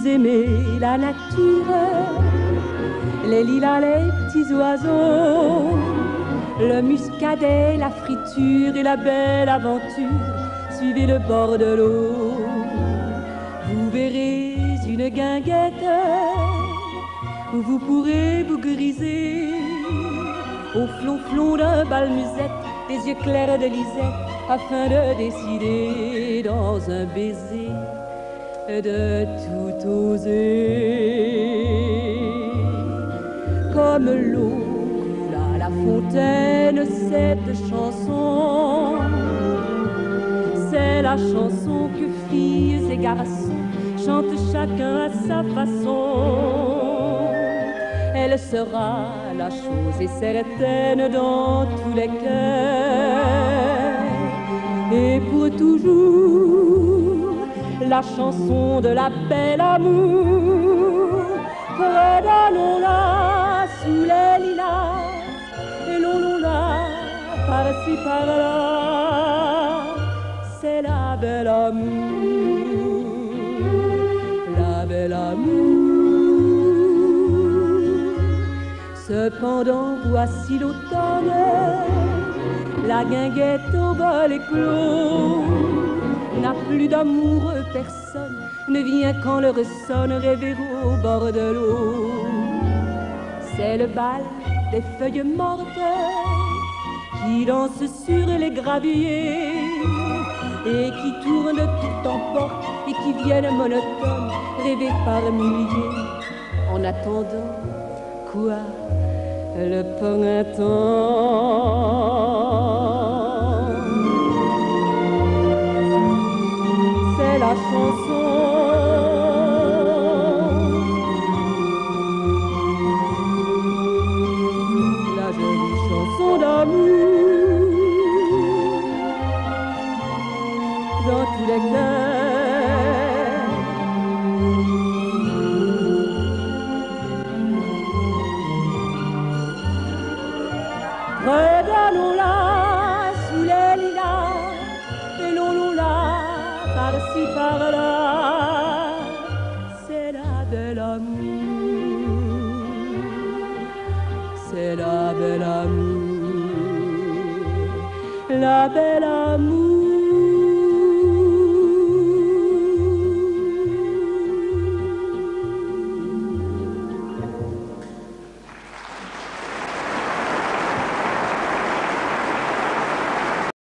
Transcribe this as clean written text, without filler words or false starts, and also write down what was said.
aimez la nature, les lilas, les petits oiseaux, le muscadet, la friture et la belle aventure, suivez le bord de l'eau. Vous verrez une guinguette où vous pourrez vous griser au flonflon d'un bal-musette, des yeux clairs de Lisette, afin de décider dans un baiser de tout oser. Comme l'eau coule à la fontaine, cette chanson, c'est la chanson que filles et garçons chantent chacun à sa façon. Elle sera la chose est certaine dans tous les cœurs, et pour toujours la chanson de la belle amour. Redonnons-la sous les lilas, et l'on-la par-ci par-là, c'est la belle amour, la belle amour. Cependant, voici l'automne, la guinguette au bol éclos, n'a plus d'amoureux, personne ne vient quand l'heure sonne rêver au bord de l'eau. C'est le bal des feuilles mortes qui dansent sur les graviers et qui tournent de tout en porte et qui viennent monotones rêver par milliers. En attendant, quoi, le printemps? C'est la chanson, la jolie chanson d'amour dans tous les cœurs. Redonnons-la sous les lilas, et l'on-la par-ci par-là, c'est la belle amour, c'est la belle amour, la belle amour.